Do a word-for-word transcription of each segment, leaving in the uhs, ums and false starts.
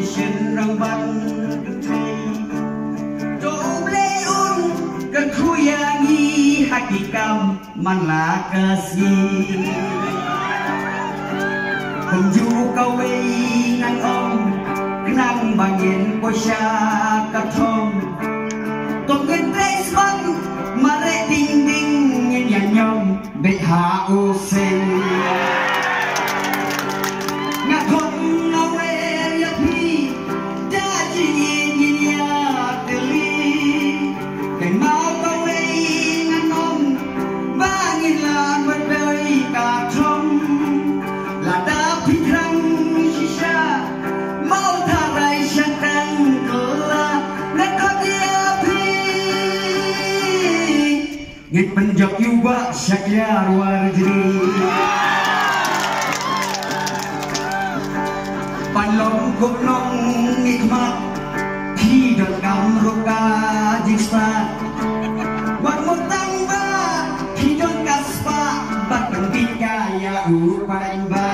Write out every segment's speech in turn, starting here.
Foundation rang ban kentri Doble un kan kuyangi hakikam manla kasih Kumju kawe ngan om kenang bangin posya katom Tonggen tres bang mare ding ding nyen yan nyom bet ha usen Ngakon ngawe ya pi da jin yin ya teli Ken mau kawe ngan om bangin lan badai katom Lada pitrang shisha mau tarai syakang kela nakot ya pi Ngit penjak yuba syakya warjri Panlong gunong nikmat hidot kam roka jista Wak mutang ba hidot kaspa bat pendika ya upain ba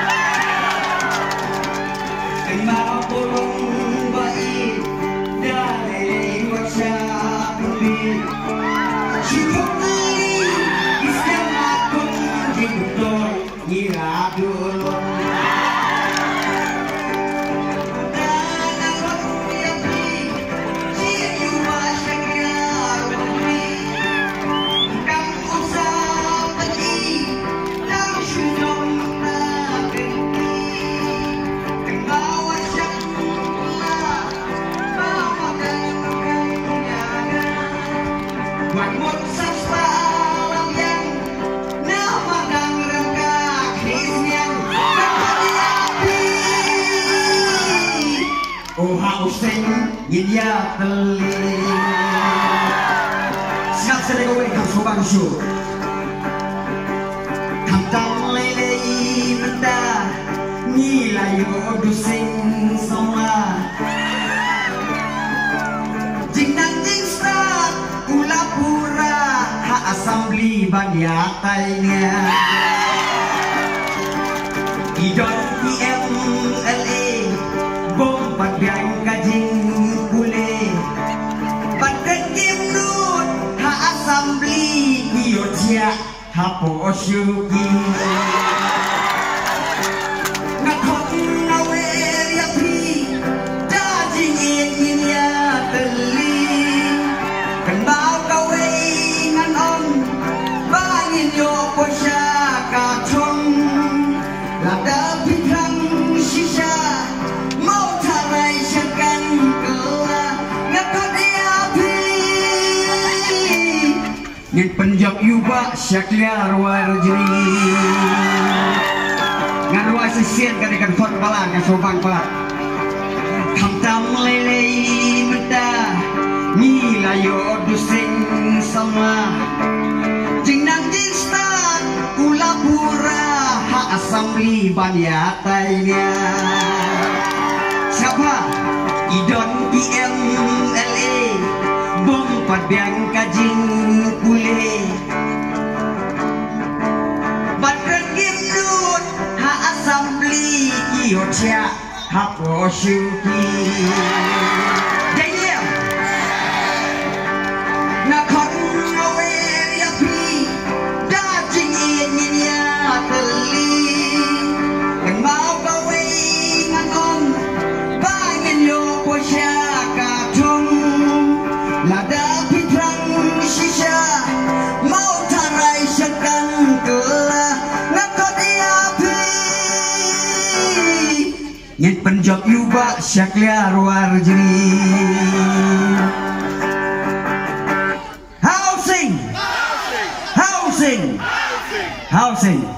Kenal pulung baik dari wasya pulih Syukur kali Islam aku hidup ngira dulu Yin ya teli Siap sedang awak kam sobang syu Kam tang lele menda Nilayo dusing sama Jing nang jing start Ula pura Ha asambli bandiatainya Idon P M L A Bom padang kajing Assembly Yotia Hapo Shuki Ngakot ngawe ya pri Dajing ingin ya teli Kenal kawe ngan om Bangin yo posya katong Lada pitrang shisha Mau tarai syakan kela Ngakot ya pri Ngit penjak yuba syakliar warjri Ngarwa sesien kadikan khot balan yang sobang balan Kamtam lele meda Nilayo dusing sama Jing nang jing stan Ula pura Ha asambli bandiatainya Siapa? Idon P M L A Bom padang kajing pulih Badran gimnut Ha asambli Yotia Hapo syuki Jaya Nakot ngawe ya pi Dajing ingin ya teli Yang mau kawe ngan om Bangin yo posya katong Lada pitrang shisha Mau tarai syakang kela Ngakot iapi Ngit penjok yuba syakliar warjri Housing Housing Housing